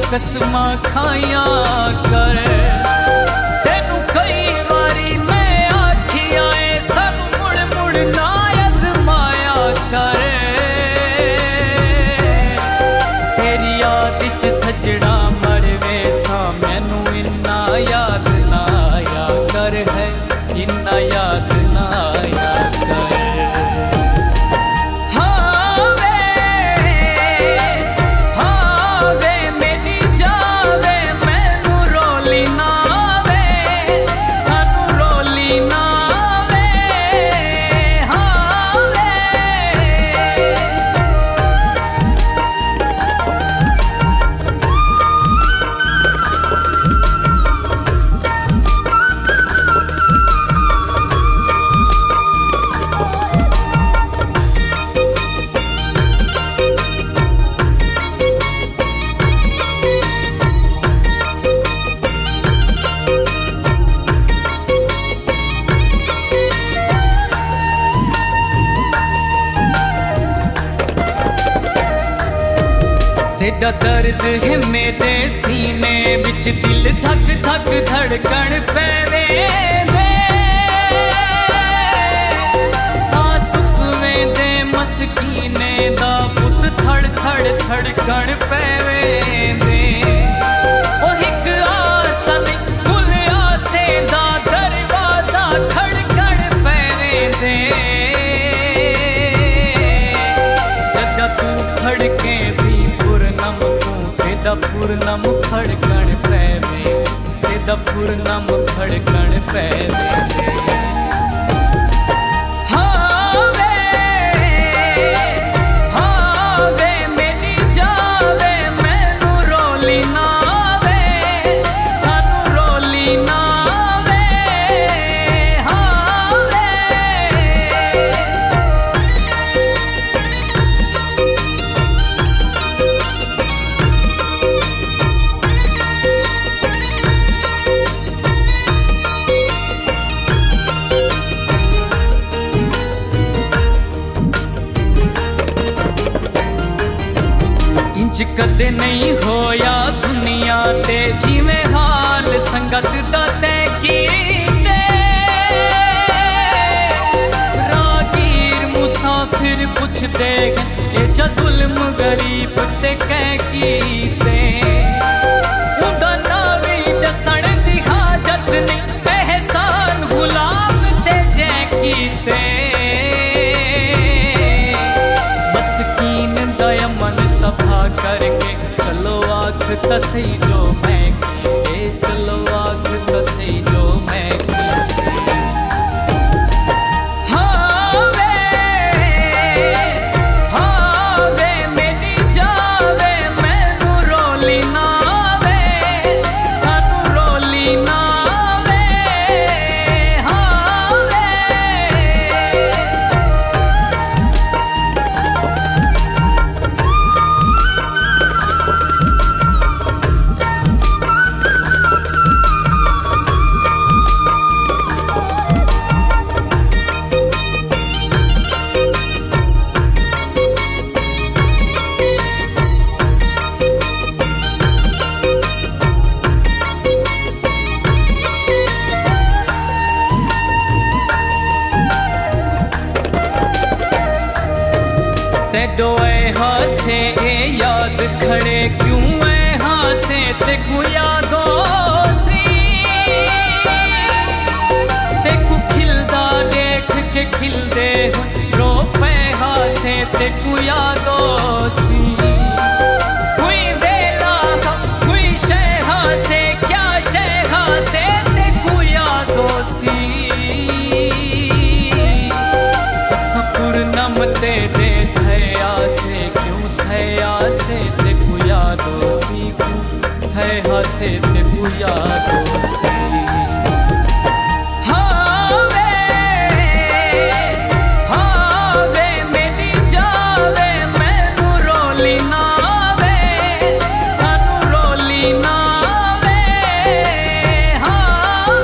कसमा खाया कर। तेनू कई बारी मैं आखिया है सानू मुड़ मुड़ ना आजमाया कर। तेरी याद च सजड़ा मरवे सा मैनू इन्ना याद ना आया कर है, इन्ना याद ना आया कर। तेरा दर्द है मेरे सीने बिच, दिल धक धक धड़कन पैवे दे। सांस सुकवें दे मस्कीने दा पुत थड़ थड़ धड़कन पैवे दे। ओ हिक आस्ता नहीं खुल आसे दा दरवाजा खड़कन पैवे दे। जदा तू खड़के पूर्णम खड़कन पैवे, तेदा पूर्णम खड़कन पैवे। हाँ वे मेरी जावे मैनू रोली ना वे, सानू रोली ना वे। हाँ इंज कदे नहीं होया दुनिया ते जिवें हाल संगत दा तैं कीते। रागीर मुसाफिर पुछदे ए जा जुल्म गरीब ते कै कीते। उदा ना भी दसण दी हाजत नहीं, एहसान गुलाब ते जै कीते। मस्कीन दा मन तबाह करके चलो आख तसई जो मैं कीते, चलो आख तसई जो मैं कीते। हाँ वे मेरी जावे मैनू रोली ना वे, सानू रोली ना वे। हाँ तेडो ऐ हासे ए याद खड़े क्यों ऐ हासे ते को यादों सी। ते को खिलदा देख के खिलदे रो पे हासे ते को यादों सी। कोई वेला कोई शय हासे क्या शय हासे ते को यादों सी। पूर्णम ते दे आसे क्यों थे आसे ते को यादों सी, क्यों थे हासे ते को यादों सी। हाँ वे मेरी जावे मैनू रोली ना वे, सानू रोली ना वे। हाँ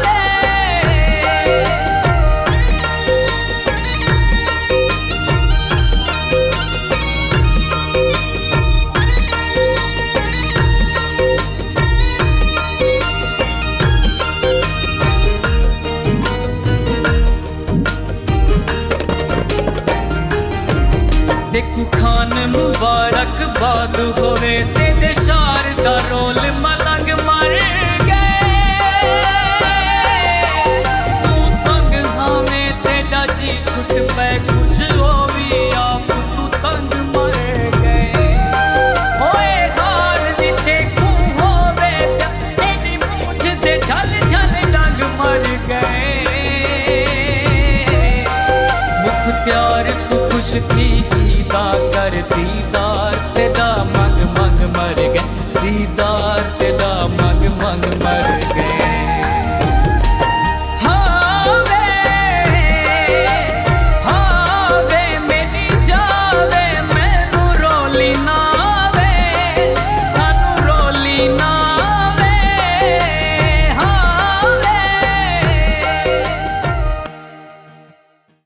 तक बाद होवे तेरे शार दा रोल मलंग मर गए। तू तंग हावे तेरा जी छुट पे कुछ हो भी आप तू तंग मर गए। होए हार जिथे कू होवे तेरी मूंछ दे झल झल रंग मर गए। मुख्तियार तू खुश थी गीता करती